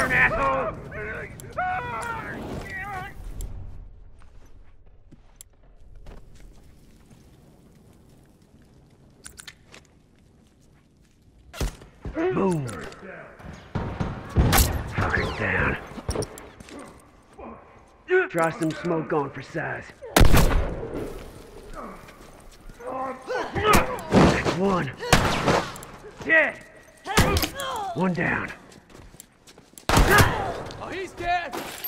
turn, asshole! Boom! Fucker's down. Try some smoke on for size. That's one. Dead! One down. Oh, he's dead!